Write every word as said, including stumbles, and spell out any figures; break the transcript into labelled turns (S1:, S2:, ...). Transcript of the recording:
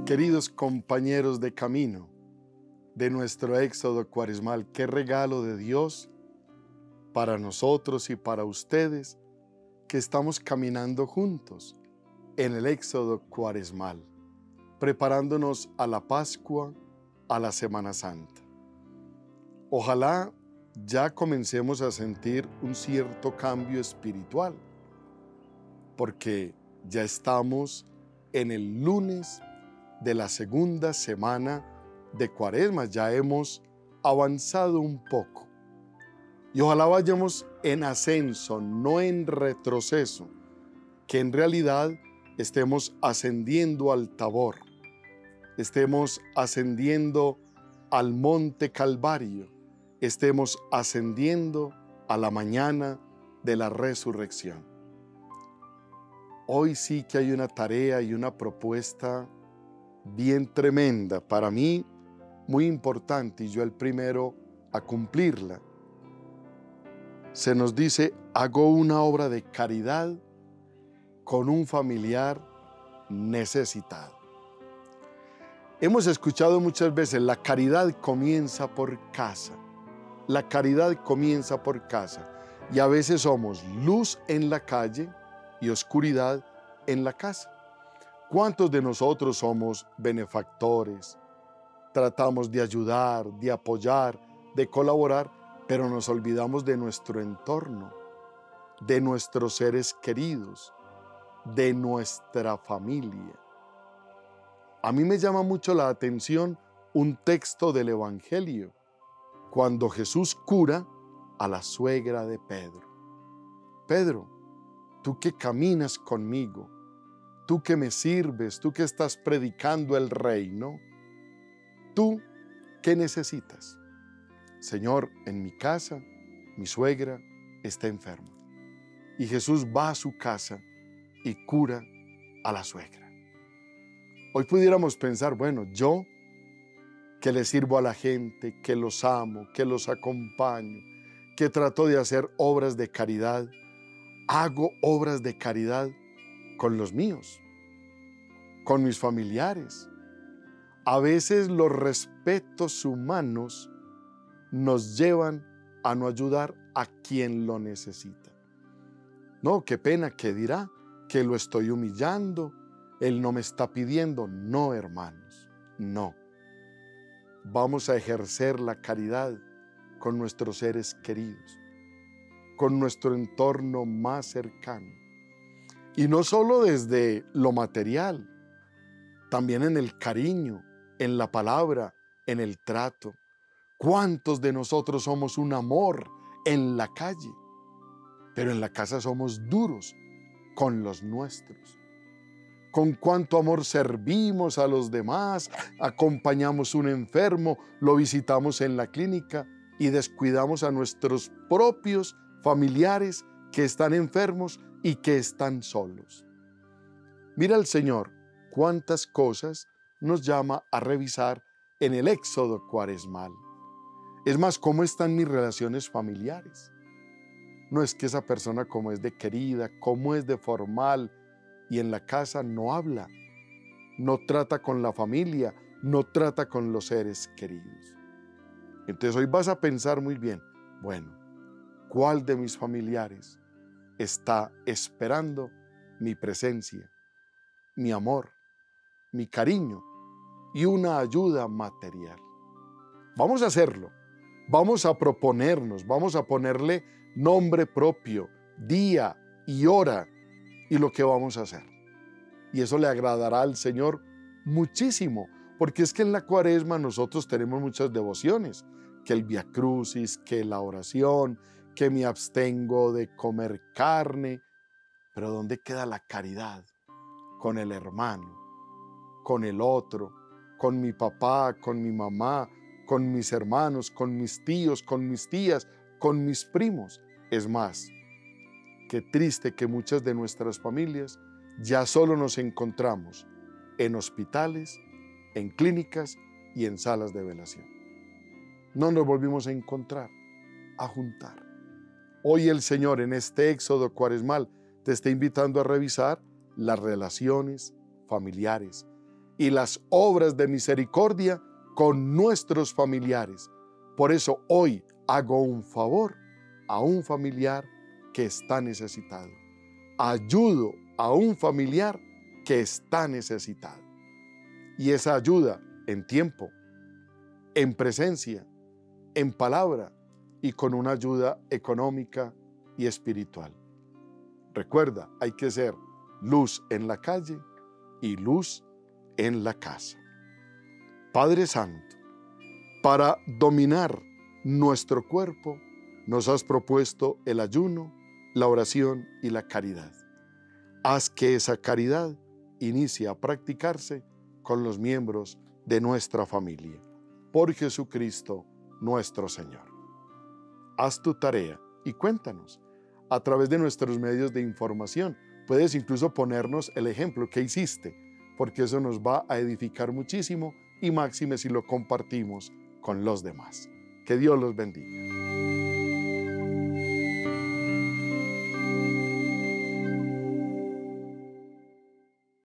S1: Queridos compañeros de camino de nuestro éxodo cuaresmal, qué regalo de Dios para nosotros y para ustedes que estamos caminando juntos en el éxodo cuaresmal, preparándonos a la Pascua, a la Semana Santa. Ojalá ya comencemos a sentir un cierto cambio espiritual, porque ya estamos en el lunes de la segunda semana de Cuaresma, ya hemos avanzado un poco. Y ojalá vayamos en ascenso, no en retroceso, que en realidad estemos ascendiendo al Tabor, estemos ascendiendo al Monte Calvario, estemos ascendiendo a la mañana de la resurrección. Hoy sí que hay una tarea y una propuesta bien tremenda, para mí muy importante, y yo el primero a cumplirla. Se nos dice: hago una obra de caridad con un familiar necesitado. Hemos escuchado muchas veces: la caridad comienza por casa, la caridad comienza por casa, y a veces somos luz en la calle y oscuridad en la casa. ¿Cuántos de nosotros somos benefactores? Tratamos de ayudar, de apoyar, de colaborar, pero nos olvidamos de nuestro entorno, de nuestros seres queridos, de nuestra familia. A mí me llama mucho la atención un texto del Evangelio, cuando Jesús cura a la suegra de Pedro. Pedro, tú que caminas conmigo, tú que me sirves, tú que estás predicando el reino, ¿tú qué necesitas? Señor, en mi casa, mi suegra está enferma. Y Jesús va a su casa y cura a la suegra. Hoy pudiéramos pensar, bueno, yo que le sirvo a la gente, que los amo, que los acompaño, que trato de hacer obras de caridad, hago obras de caridad con los míos, con mis familiares. A veces los respetos humanos nos llevan a no ayudar a quien lo necesita. No, qué pena, ¿qué dirá? Que lo estoy humillando, él no me está pidiendo. No, hermanos, no. Vamos a ejercer la caridad con nuestros seres queridos, con nuestro entorno más cercano. Y no solo desde lo material, también en el cariño, en la palabra, en el trato. ¿Cuántos de nosotros somos un amor en la calle? Pero en la casa somos duros con los nuestros. Con cuánto amor servimos a los demás, acompañamos a un enfermo, lo visitamos en la clínica y descuidamos a nuestros propios familiares que están enfermos y que están solos. Mira el Señor cuántas cosas nos llama a revisar en el éxodo cuaresmal. Es más, ¿cómo están mis relaciones familiares? No es que esa persona como es de querida, cómo es de formal, y en la casa no habla, no trata con la familia, no trata con los seres queridos. Entonces hoy vas a pensar muy bien, bueno, ¿cuál de mis familiares está esperando mi presencia, mi amor, mi cariño y una ayuda material? Vamos a hacerlo, vamos a proponernos, vamos a ponerle nombre propio, día y hora y lo que vamos a hacer. Y eso le agradará al Señor muchísimo, porque es que en la Cuaresma nosotros tenemos muchas devociones, que el Vía Crucis, que la oración, que me abstengo de comer carne, pero ¿dónde queda la caridad? Con el hermano, con el otro, con mi papá, con mi mamá, con mis hermanos, con mis tíos, con mis tías, con mis primos. Es más, qué triste que muchas de nuestras familias ya solo nos encontramos en hospitales, en clínicas y en salas de velación. No nos volvimos a encontrar, a juntar. Hoy el Señor en este éxodo cuaresmal te está invitando a revisar las relaciones familiares, y las obras de misericordia con nuestros familiares. Por eso hoy hago un favor a un familiar que está necesitado. Ayudo a un familiar que está necesitado. Y esa ayuda en tiempo, en presencia, en palabra y con una ayuda económica y espiritual. Recuerda, hay que ser luz en la calle y luz en la casa. Padre Santo, para dominar nuestro cuerpo, nos has propuesto el ayuno, la oración y la caridad. Haz que esa caridad inicie a practicarse con los miembros de nuestra familia. Por Jesucristo nuestro Señor. Haz tu tarea y cuéntanos a través de nuestros medios de información. Puedes incluso ponernos el ejemplo que hiciste, porque eso nos va a edificar muchísimo y máxime si lo compartimos con los demás. Que Dios los bendiga.